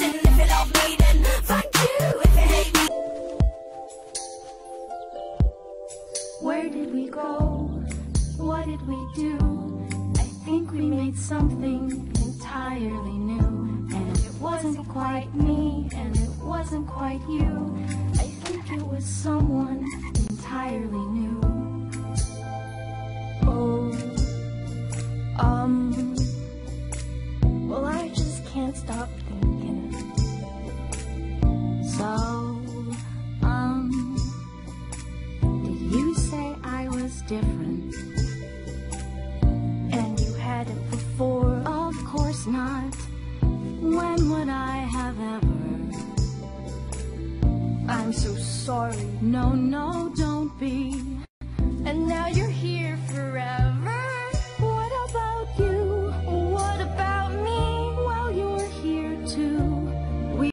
And if you love me, then fuck you. If you hate me. Where did we go? What did we do? I think we made something entirely new. And it wasn't quite me, and it wasn't quite you. I think it was someone entirely new. Oh, well, I just can't stop thinking. So, did you say I was different? And you had it before? Of course not. When would I have ever? I'm so sorry. No, no,